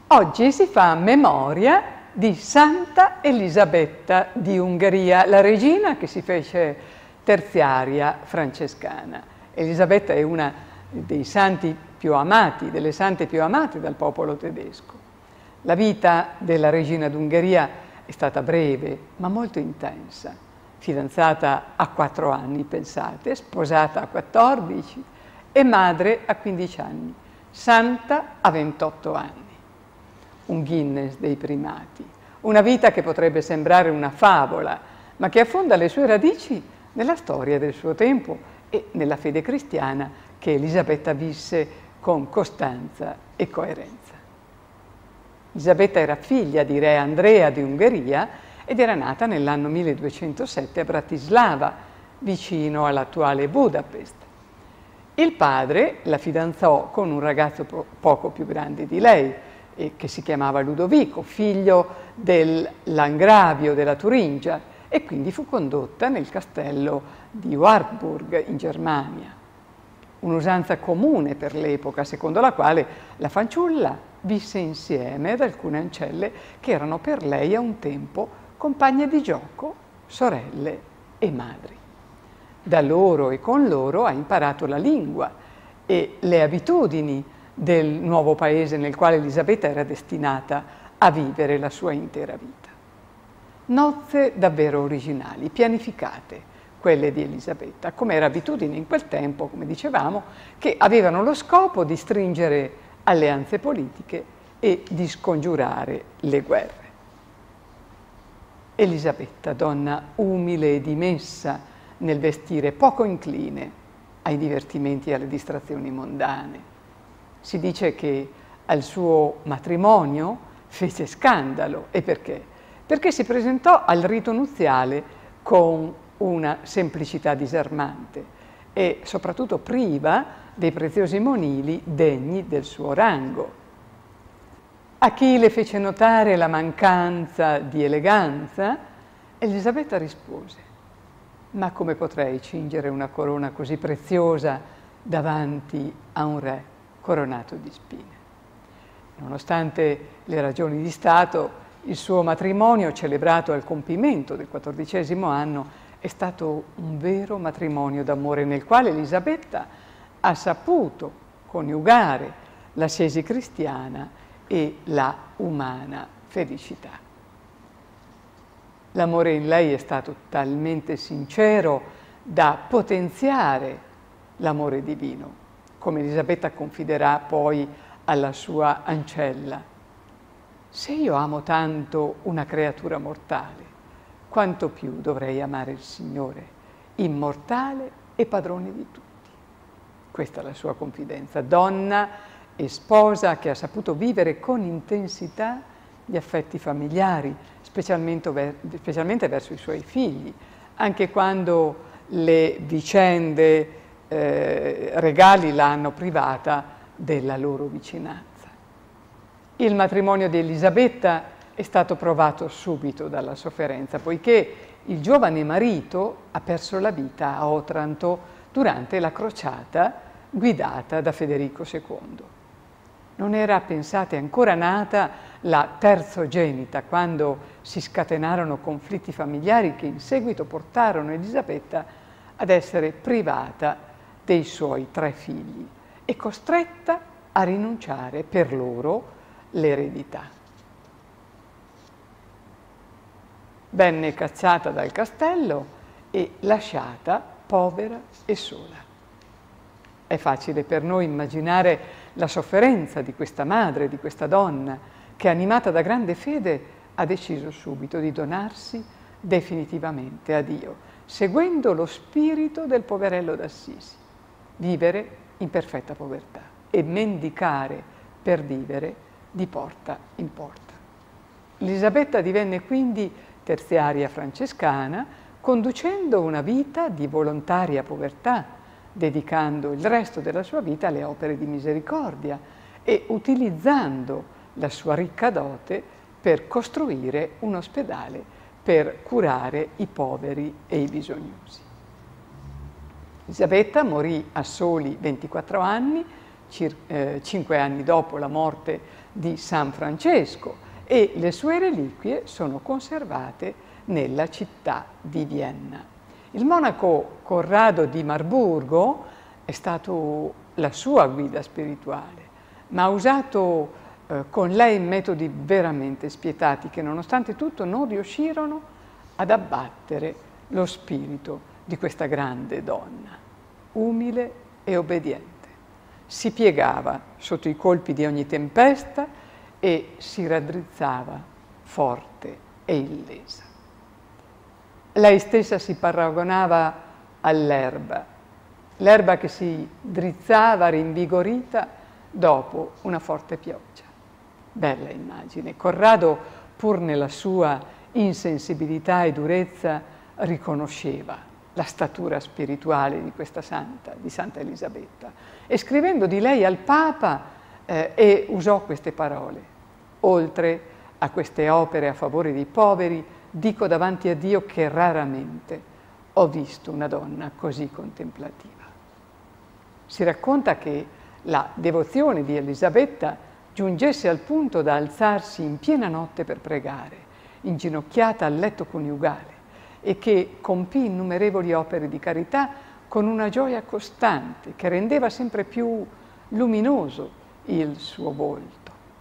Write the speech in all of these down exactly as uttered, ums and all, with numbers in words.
Oggi si fa memoria di Santa Elisabetta di Ungheria, la regina che si fece terziaria francescana. Elisabetta è una dei santi più amati, delle sante più amate dal popolo tedesco. La vita della regina d'Ungheria è stata breve, ma molto intensa. Fidanzata a quattro anni, pensate, sposata a quattordici e madre a quindici anni, santa a ventotto anni. Un Guinness dei primati, una vita che potrebbe sembrare una favola, ma che affonda le sue radici nella storia del suo tempo e nella fede cristiana che Elisabetta visse con costanza e coerenza. Elisabetta era figlia di re Andrea di Ungheria ed era nata nell'anno milleduecentosette a Bratislava, vicino all'attuale Budapest. Il padre la fidanzò con un ragazzo po- poco più grande di lei, eh, che si chiamava Ludovico, figlio del Langravio della Turingia, e quindi fu condotta nel castello di Wartburg in Germania. Un'usanza comune per l'epoca, secondo la quale la fanciulla visse insieme ad alcune ancelle che erano per lei a un tempo compagne di gioco, sorelle e madri. Da loro e con loro ha imparato la lingua e le abitudini del nuovo paese nel quale Elisabetta era destinata a vivere la sua intera vita. Nozze davvero originali, pianificate, quelle di Elisabetta, come era abitudine in quel tempo, come dicevamo, che avevano lo scopo di stringere alleanze politiche e di scongiurare le guerre. Elisabetta, donna umile e dimessa nel vestire, poco incline ai divertimenti e alle distrazioni mondane. Si dice che al suo matrimonio fece scandalo. E perché? Perché si presentò al rito nuziale con una semplicità disarmante e soprattutto priva dei preziosi monili degni del suo rango. A chi le fece notare la mancanza di eleganza, Elisabetta rispose: «Ma come potrei cingere una corona così preziosa davanti a un re coronato di spine?» Nonostante le ragioni di Stato, il suo matrimonio, celebrato al compimento del quattordicesimo anno, è stato un vero matrimonio d'amore nel quale Elisabetta ha saputo coniugare l'ascesi cristiana e la umana felicità. L'amore in lei è stato talmente sincero da potenziare l'amore divino, come Elisabetta confiderà poi alla sua ancella. Se io amo tanto una creatura mortale, quanto più dovrei amare il Signore, immortale e padrone di tutti. Questa è la sua confidenza, donna e sposa che ha saputo vivere con intensità gli affetti familiari, specialmente, ver- specialmente verso i suoi figli, anche quando le vicende eh, regali l'hanno privata della loro vicinanza. Il matrimonio di Elisabetta è stato provato subito dalla sofferenza, poiché il giovane marito ha perso la vita a Otranto durante la crociata guidata da Federico secondo. Non era, pensate, ancora nata la terzogenita, quando si scatenarono conflitti familiari che in seguito portarono Elisabetta ad essere privata dei suoi tre figli e costretta a rinunciare per loro l'eredità. Venne cacciata dal castello e lasciata povera e sola. È facile per noi immaginare la sofferenza di questa madre, di questa donna, che animata da grande fede ha deciso subito di donarsi definitivamente a Dio, seguendo lo spirito del poverello d'Assisi, vivere in perfetta povertà e mendicare per vivere di porta in porta. Elisabetta divenne quindi terziaria francescana, conducendo una vita di volontaria povertà, dedicando il resto della sua vita alle opere di misericordia e utilizzando la sua ricca dote per costruire un ospedale per curare i poveri e i bisognosi. Elisabetta morì a soli ventiquattro anni, cinque anni dopo la morte di San Francesco e le sue reliquie sono conservate nella città di Vienna. Il monaco Corrado di Marburgo è stato la sua guida spirituale, ma ha usato eh, con lei metodi veramente spietati che nonostante tutto non riuscirono ad abbattere lo spirito di questa grande donna, umile e obbediente. Si piegava sotto i colpi di ogni tempesta e si raddrizzava forte e illesa. Lei stessa si paragonava all'erba, l'erba che si drizzava rinvigorita dopo una forte pioggia. Bella immagine. Corrado, pur nella sua insensibilità e durezza, riconosceva la statura spirituale di questa santa, di Santa Elisabetta, e scrivendo di lei al Papa eh, e usò queste parole: oltre a queste opere a favore dei poveri, dico davanti a Dio che raramente ho visto una donna così contemplativa. Si racconta che la devozione di Elisabetta giungesse al punto da alzarsi in piena notte per pregare, inginocchiata al letto coniugale, e che compì innumerevoli opere di carità con una gioia costante che rendeva sempre più luminoso il suo volto.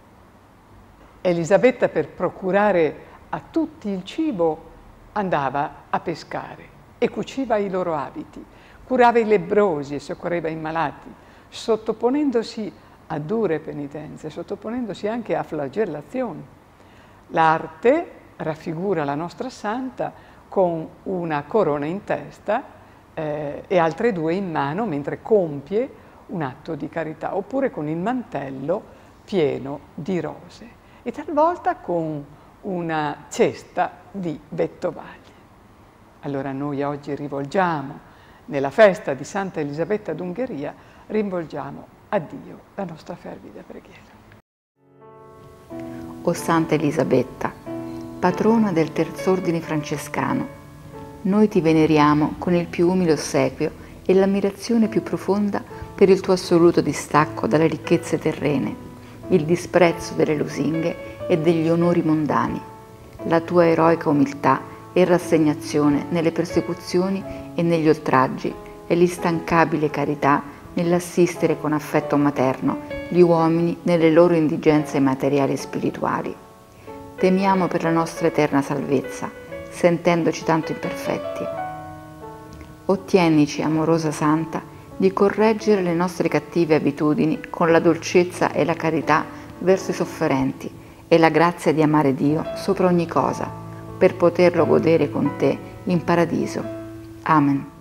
Elisabetta, per procurare a tutti il cibo, andava a pescare e cuciva i loro abiti, curava i lebbrosi e soccorreva i malati, sottoponendosi a dure penitenze, sottoponendosi anche a flagellazioni. L'arte raffigura la nostra santa con una corona in testa eh, e altre due in mano mentre compie un atto di carità, oppure con il mantello pieno di rose e talvolta con una cesta di vettovaglie. Allora noi oggi rivolgiamo, nella festa di Santa Elisabetta d'Ungheria, rivolgiamo a Dio la nostra fervida preghiera. O Santa Elisabetta, patrona del Terz'Ordine francescano, noi ti veneriamo con il più umile ossequio e l'ammirazione più profonda per il tuo assoluto distacco dalle ricchezze terrene, il disprezzo delle lusinghe e degli onori mondani, la tua eroica umiltà e rassegnazione nelle persecuzioni e negli oltraggi e l'instancabile carità nell'assistere con affetto materno gli uomini nelle loro indigenze materiali e spirituali. Temiamo per la nostra eterna salvezza, sentendoci tanto imperfetti. Ottienici, amorosa Santa, di correggere le nostre cattive abitudini con la dolcezza e la carità verso i sofferenti e la grazia di amare Dio sopra ogni cosa, per poterlo godere con te in paradiso. Amen.